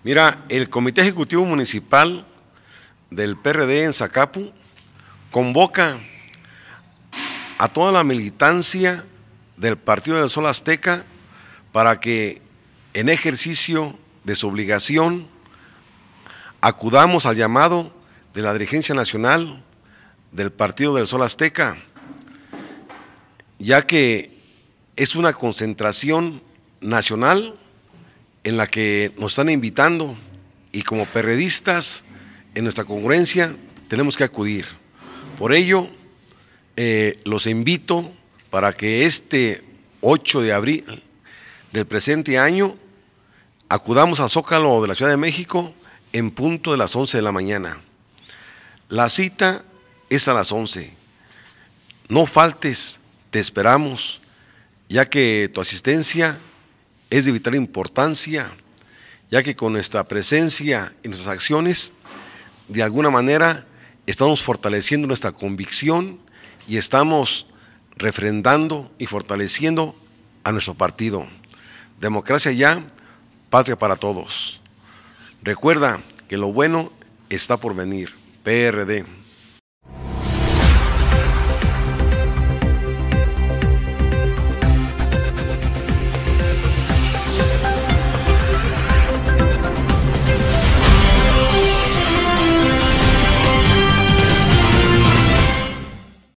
Mira, el Comité Ejecutivo Municipal del PRD en Zacapu convoca a toda la militancia del Partido del Sol Azteca para que, en ejercicio de su obligación, acudamos al llamado de la dirigencia nacional del Partido del Sol Azteca, ya que es una concentración nacional en la que nos están invitando y como perredistas en nuestra congruencia tenemos que acudir. Por ello, los invito para que este 8 de abril del presente año acudamos al Zócalo de la Ciudad de México en punto de las 11 de la mañana. La cita es a las 11. No faltes, te esperamos, ya que tu asistencia es de vital importancia, ya que con nuestra presencia y nuestras acciones, de alguna manera, estamos fortaleciendo nuestra convicción y estamos refrendando y fortaleciendo a nuestro partido. Democracia ya, patria para todos. Recuerda que lo bueno está por venir. PRD.